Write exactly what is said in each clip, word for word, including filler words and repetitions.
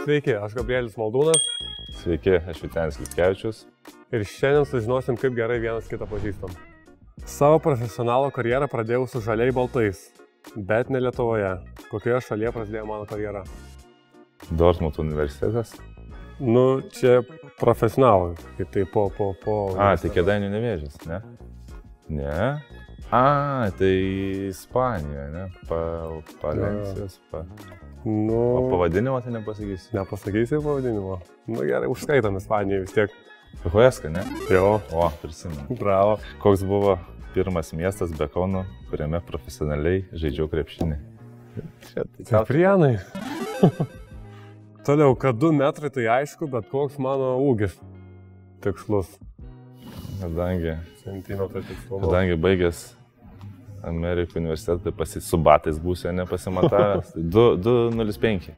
Sveiki, aš Gabrielis Maldūnas. Sveiki, aš Vytenis Liutkevičius. Ir šiandien sužinosim, kaip gerai vienas kitą pažįstam. Savo profesionalo karjerą pradėjau su žaliai baltais, bet ne Lietuvoje. Kokioje šalyje prasidėjo mano karjera? Dortmundo universitetas. Nu, čia profesionalai, kaip tai po, po, po... A, tai Kėdainių Nevėžis, ne? Ne? A, tai Ispanija, ne? Pa, Palencijos, pa... Nu... O pavadinimo tai nepasakysi? Nepasakysi pavadinimo? Nu gerai, užskaitam Ispaniją vis tiek. Huesca, ne? Jo. O, prisimenu. Bravo. Koks buvo pirmas miestas be Kauno, kuriame profesionaliai žaidžiau krepšinį? Tai Prienai. Toliau, kad du metrai tai aišku, bet koks mano ūgis tikslus. Kadangi, Centimetrai tikslumo. kadangi baigęs Amerikos universitetą, tai pasi, su batais būsiu nepasimatavęs. du nulis penki.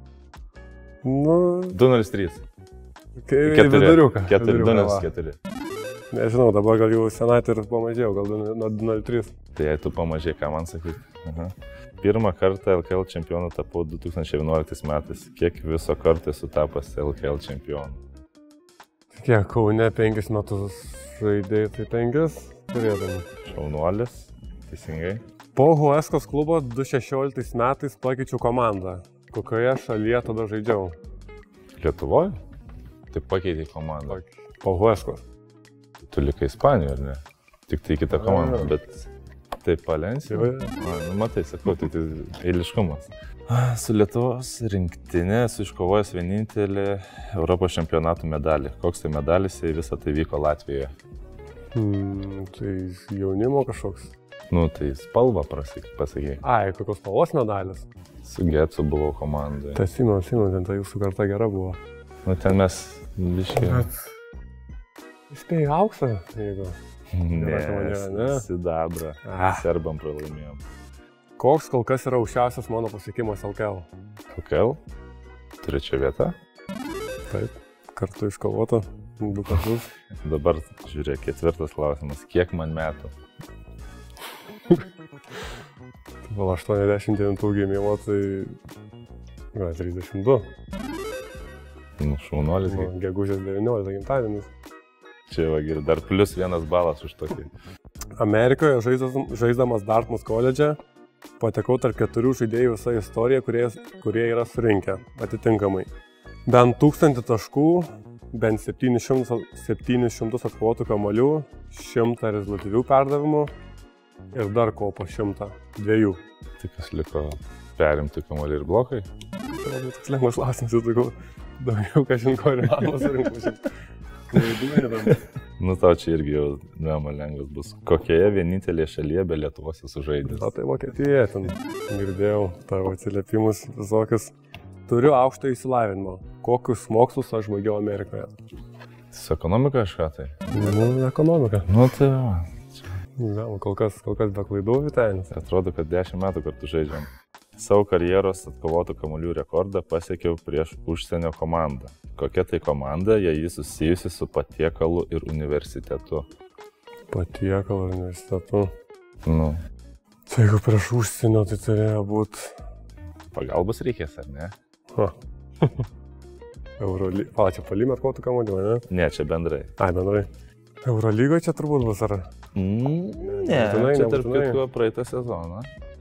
Nu, du nulis trys. kaip viduriuką. keturi du nulis keturi. Nežinau, dabar gal jau senatį ir pamažėjau, gal du nulis trys. Tai jei tu pamažėjai, ką man sakyti? Aha. Pirmą kartą L K L čempionu tapau du tūkstančiai vienuoliktais metais. Kiek viso karto esu tapęs L K L čempionu? Kiek Kaune penkis metus žaidėjai, tai penkis turėdami. Šaunuolis, teisingai. Po Huescos klubo du tūkstančiai šešioliktais metais pakeičiau komandą. Kokioje šalyje tada žaidžiau? Lietuvoje? Tai pakeitė komandą. Po Huescos. Tu likai Ispanijoje, ar ne? Tik tai kita komanda, bet tai Palencija. Nu, matai, sakau, tik tai eiliškumas. Su Lietuvos rinktinė esu iškovojęs vienintelį Europos čempionatų medalį. Koks tai medalis, jei visą tai vyko Latvijoje? Hmm, tai jaunimo kažkoks. Nu, tai spalva pasakė. Ai, kokios spalvos medalis? Su Getsu buvau komandoje. Tai Simon, Simon, ten ta jūsų karta gera buvo. Nu, ten mes biškai... Įspėjai auksą, jeigu... Ne, ne? Sidabra. Ah. Serbam pralaimėjom. Koks kol kas yra aukščiausias mano pasiekimas L K L? L K L? Trečia vieta? Taip, kartu iškovota, du kartus. Dabar, žiūrėk, ketvirtas klausimas. Kiek man metų? Gal aštuoniasdešimt devintų gimimo, tai... Gal trisdešimt du. Nu, šaunuolis. Nu, gegužės devynioliktą gimtadienis. Čia va, geri, dar plus vienas balas už tokį. Amerikoje žaisdamas Dartmouth koledže patekau tarp keturių žaidėjų visą istoriją, kurie, kurie yra surinkę atitinkamai. Bent tūkstantį taškų, bent septynis šimtus atkovotų kamuolių, šimtą rezultatyvių perdavimų ir dar ko po šimtą, dviejų. Tai kas liko perimti kamuolį ir blokai? Tai labai toks lengvas klausimas, jau daugiau, daugiau kažin ko ir įmanoma surinkti šimtą. Nu, tau čia irgi jau nema lengvas bus. Kokioje vienintelėje šalyje be Lietuvos esu žaidęs? O tai Vokietija, ten girdėjau tavo atsiliepimus visokius. Turiu aukštą išsilavinimą. Kokius mokslus aš baigiau Amerikoje? Su ekonomika kažką tai? Nu, ekonomika. Nu, tai va. Ne, kol kas, kol kas be klaidų, Vytenis. Atrodo, kad dešimt metų kartu žaidžiam. Savo karjeros atkovotų kamuolių rekordą pasiekiau prieš užsienio komandą. Kokia tai komanda, jei jis susijusi su Patiekalu ir universitetu? Patiekalu ir universitetu? Nu. Tai jeigu prieš užsienio, tai turėjo būti... Pagalbos reikės, ar ne? Ha. Eurolyga... Pala, čia palim atkovotų kamuolių, ne? Ne, čia bendrai. Ai, bendrai. Eurolygoje čia turbūt bus, ar... Mm, ne, nebūtinai, čia tarp kitko praeitą sezoną.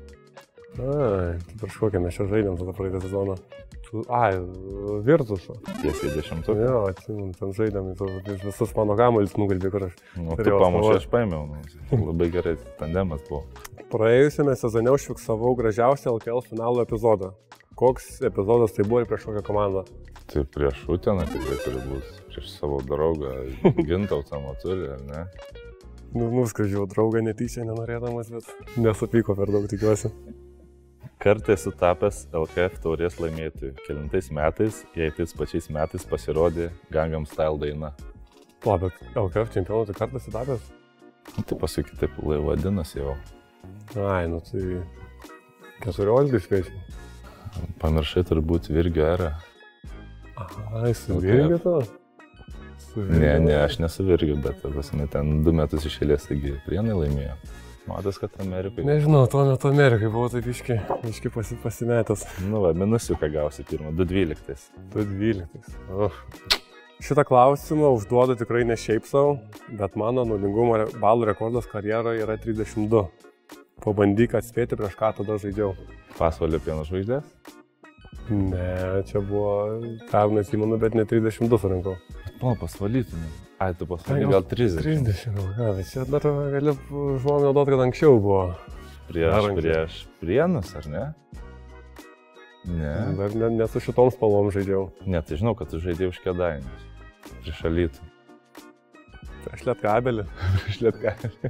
Ai, tai prieš kokią mes čia žaidėm tada praeitą sezoną. Ai, Virtusą. Tiesiai dešimtuką? Jo, atsimenu, ten žaidėm, visus mano kamuolius nugalbė, kur aš... Nu, tu pamušė, aš paėmiau. Nu, labai gerai tandemas buvo. Praėjusiame sezone užfiksavau gražiausią L K L finalo epizodą. Koks epizodas tai buvo ir prieš kokią komandą? Tai prieš Uteną tikrai turi būti. Prieš savo draugą Gintautą Matulį, ar ne? Nu, nuskridžiau draugą netyčia nenorėdamas, bet nesupyko per daug, tikiuosi. Kartą esu tapęs L K F taurės laimėtojų. Kelintais metais, jei tais pačiais metais pasirodė Gangnam Style daina. Pa, bet L K F čempionų tai kartą esi tapęs? Nu, tai paskui kitaip vadinasi jau. Ai, nu tai... keturiolika skaičiai. Pamiršai turbūt Virgio erą. Ai, su Virgio to? Ne, ne, aš nesu Virgio, bet prasme, ten du metus išėlės, taigi Prienai laimėjo. Matas, kad Amerikai. Nežinau, tuo metu Amerikai buvo taip iški, iški pasi, pasimetęs. Nu, va, minusiuką gausi pirmą, du dvyliktais. du dvyliktais. Oh. Šitą klausimą užduodu tikrai ne šiaip savo, bet mano nulingumo balų rekordas karjeroje yra trisdešimt du. Pabandyk atspėti, prieš ką tada žaidžiau. Pasvalio pieno žvaigždės? Ne, čia buvo pernai atsimenu, bet ne trisdešimt du surinkau. Nu, pasvalytumė. Ai, tu pasvaly gal trisdešimt. trisdešimt, gal, bet čia dar gali žmogų naudoti, kad anksčiau buvo. Prieš, prieš Prienus, ar ne? Ne. Dar ne, ne su šitom spalvom žaidžiau. Ne, tai žinau, kad tu žaidėjai už Kėdainius. Prieš Alytų. Prieš Lietkabelį. Prieš Lietkabelį.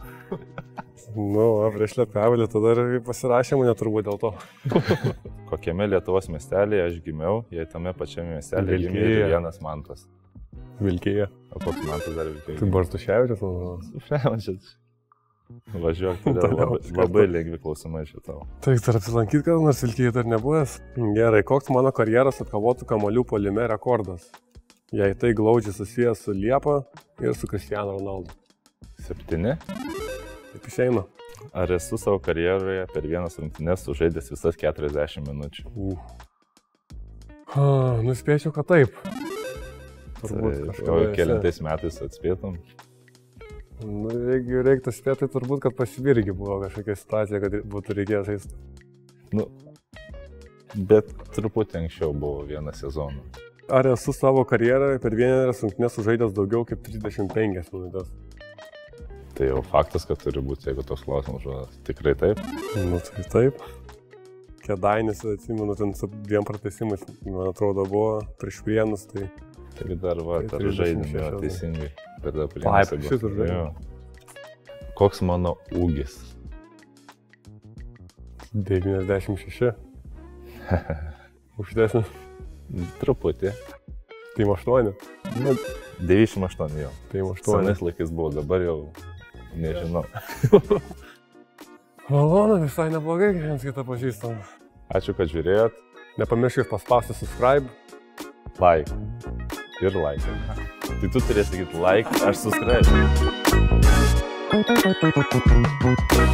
Nu, o, prieš Lietkabelį tada ir pasirašė mane turbūt dėl to. Kokiame Lietuvos miestelėje aš gimiau, jei tame pačiame miestelėje gimė ir vienas Mantas. Vilkėja. O koks Mantas dar Vilkėja? Tai Bartuševičius, manau. Bartuševičius. Važiuok, tai labai, labai lengvi klausimai šitau. Tai dar apsilankyti, kad nors Vilkėja dar nebuvęs. Gerai, koks mano karjeros atkovotų kamuolių puolime rekordas? Jei tai glaudžiai susijęs su Liepa ir su Cristiano Ronaldo. Septyni? Taip išeina. Ar esu savo karjeroje per vienas rungtynes sužaidęs visas keturiasdešimt minučių? Uh. Ah, nuspėčiau, kad taip. Turbūt tai, kažkada. O kelintais metais atspėtum? Nu, jeigu reiktų spėti, tai turbūt, kad pasibirgi buvo kažkokia situacija, kad būtų reikėjęs žaisti. Nu, bet truputį anksčiau buvo vieną sezoną. Ar esu savo karjeroje per vienerias rungtynes sužaidęs daugiau kaip trisdešimt penkias minutės? Tai jau faktas, kad turi būti, jeigu tos klausimus žuodas. Tikrai taip? Nu, tai taip. Kėdainis, atsimenu, ten su dviem pratesimais, man atrodo, buvo prieš Prienus, tai... Taigi dar va, tai dar žaidimą teisingai. Tada Prienus. Taip, šis ir žaidimą. Koks mano ūgis? devyniasdešimt šeši. Uždesnis. Truputį. Tai aštuoni. Nu, devyniasdešimt aštuoni jau. Tai aštuoni. Senais laikais buvo, dabar jau nežinau. Malonu, visai neblogai, viens kitą pažįstam. Ačiū, kad žiūrėjot. Nepamirškit paspausti subscribe. Like. Ir like. Tai tu turėsi sakyti like, aš subscribe.